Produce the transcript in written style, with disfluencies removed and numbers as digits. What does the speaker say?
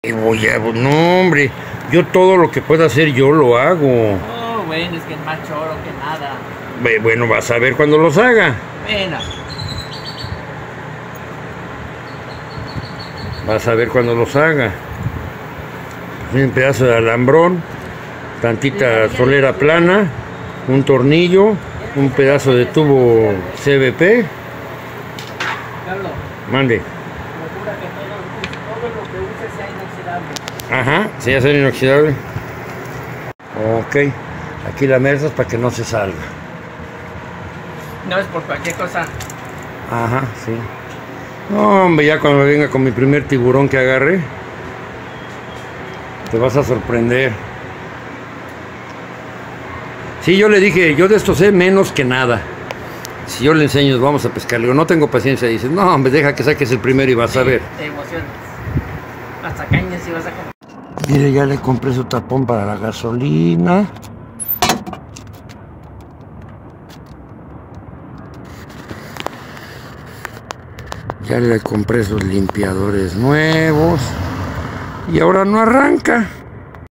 No, hombre, yo todo lo que pueda hacer yo lo hago. Oh, bueno, es que es más choro que nada. Bueno, vas a ver cuando los haga. Bueno. Vas a ver cuando los haga. Un pedazo de alambrón, tantita solera plana, un tornillo, un pedazo de tubo CVP. Carlos, Mande. procura que todo lo que uses sea inoxidable. Ajá, sí, ya ser inoxidable. Ok, aquí la mesa es para que no se salga. No es por cualquier cosa. Ajá, sí. No, hombre, ya cuando venga con mi primer tiburón que agarre, te vas a sorprender. Sí, yo le dije, yo de esto sé menos que nada. Si yo le enseño, vamos a pescar, le digo, no tengo paciencia. Dice, no, hombre, deja que saques el primero y vas a ver. Te emocionas. Hasta cañas si vas a comer. Mire, ya le compré su tapón para la gasolina. Ya le compré sus limpiadores nuevos. Y ahora no arranca.